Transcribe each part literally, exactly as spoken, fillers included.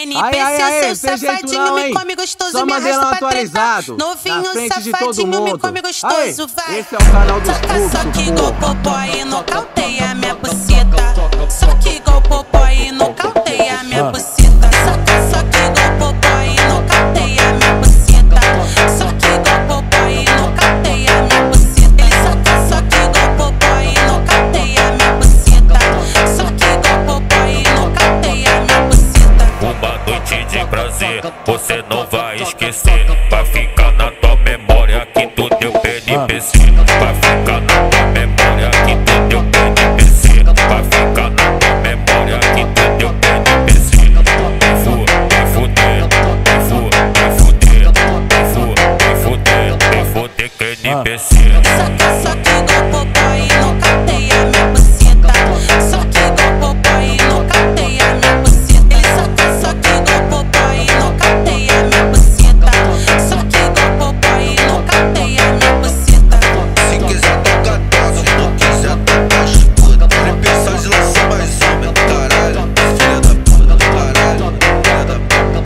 N P C, seu safadinho, me come gostoso, me arrasta pra tretar. Novinho, safadinho, me come gostoso, vai. Esse é o canal do Soca, soca igual popó e nocauteia minha buceta. Soca igual popó e nocauteia minha buceta. Soca, soca igual popó e nocauteia minha buceta. Soca igual popó e nocauteia minha buceta. Ele soca, soca igual popó e nocauteia minha buceta. Soca igual popó e nocauteia minha buceta. Uma noite de prazer, você não vai esquecer. Vai ficar na tua memória que tu deu N P C. Vai ficar na tua memória que tu deu N P C. Vai ficar na tua memória que tu deu N P C. Vem fu, vem fuder, vem fu, vem fuder, vem fu, vem fuder, vem fuder que N P C. Soca, soca igual popó e nocauteia minha buceta. Soca igual popó e nocauteia minha buceta. Ele soca, soca igual popó e nocauteia minha buceta. Soca igual popó e nocauteia minha buceta. Se quiser tocar dose, se não quiser tocar chupuda. Nem pensar de lançar mais uma, caralho. Filha da puta, caralho. Filha da puta,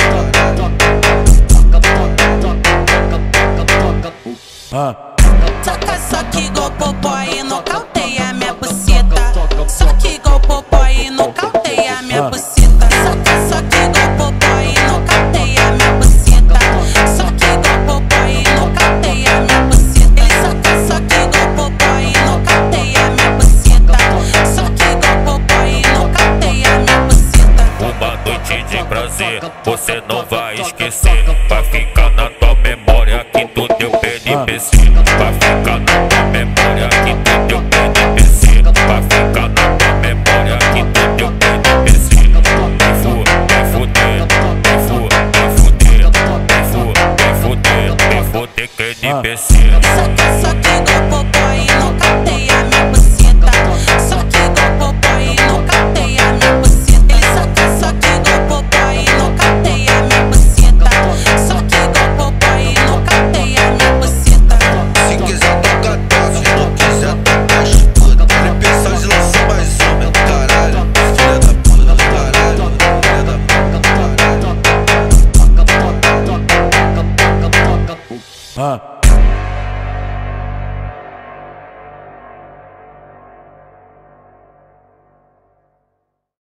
caralho. Soca, soca igual popó e nocauteia minha buceta. Soca igual popó e nocauteia minha buceta. Soca, soca igual popó e nocauteia minha buceta. Soca igual popó e nocauteia minha buceta. Ele soca, soca igual popó e nocauteia minha buceta. Soca igual popó e nocauteia minha buceta. Uma noite de prazer, você não vai esquecer. Vai ficar na tua memória que tu deu N P C. Vai ficar na tua memória que tu deu N P C. Vai ficar na tua memória que tu deu N P C. Vem fu, vem fuder, vem fu, vem fuder, vem fu, vem fuder, vem fuder que N P C.